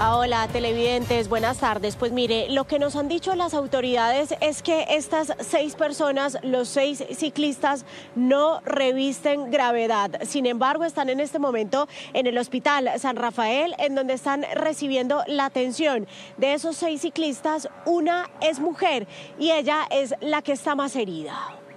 Paola, televidentes, buenas tardes. Pues mire, lo que nos han dicho las autoridades es que estas 6 personas, los 6 ciclistas, no revisten gravedad. Sin embargo, están en este momento en el Hospital San Rafael, en donde están recibiendo la atención. De esos 6 ciclistas, una es mujer y ella es la que está más herida.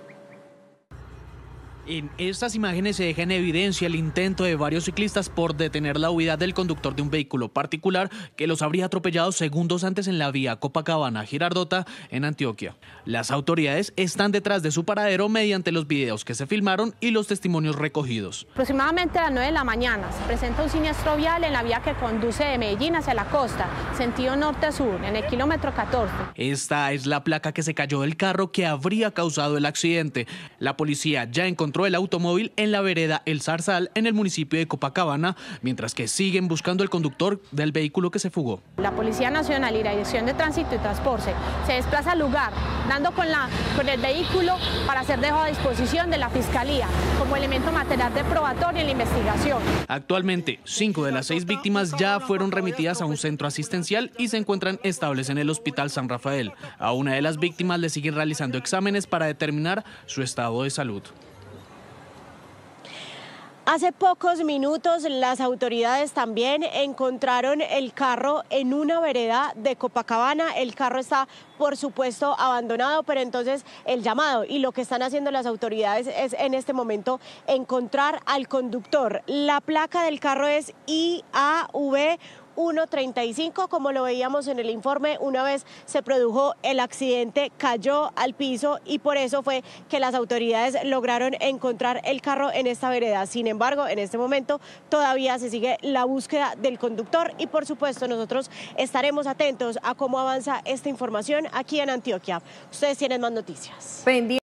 En estas imágenes se deja en evidencia el intento de varios ciclistas por detener la huida del conductor de un vehículo particular que los habría atropellado segundos antes en la vía Copacabana-Girardota en Antioquia. Las autoridades están detrás de su paradero mediante los videos que se filmaron y los testimonios recogidos. Aproximadamente a las 9 de la mañana se presenta un siniestro vial en la vía que conduce de Medellín hacia la costa, sentido norte-sur, en el kilómetro 14. Esta es la placa que se cayó del carro que habría causado el accidente. La policía ya encontró el automóvil en la vereda El Zarzal, en el municipio de Copacabana, mientras que siguen buscando el conductor del vehículo que se fugó. La Policía Nacional y la Dirección de Tránsito y Transporte se desplaza al lugar, dando con el vehículo para ser dejado a disposición de la Fiscalía como elemento material de probatorio en la investigación. Actualmente, 5 de las 6 víctimas ya fueron remitidas a un centro asistencial y se encuentran estables en el Hospital San Rafael. A una de las víctimas le siguen realizando exámenes para determinar su estado de salud. Hace pocos minutos las autoridades también encontraron el carro en una vereda de Copacabana. El carro está, por supuesto, abandonado, pero entonces el llamado y lo que están haciendo las autoridades es en este momento encontrar al conductor. La placa del carro es IAV 135, como lo veíamos en el informe. Una vez se produjo el accidente, cayó al piso y por eso fue que las autoridades lograron encontrar el carro en esta vereda. Sin embargo, en este momento todavía se sigue la búsqueda del conductor y por supuesto nosotros estaremos atentos a cómo avanza esta información aquí en Antioquia. Ustedes tienen más noticias.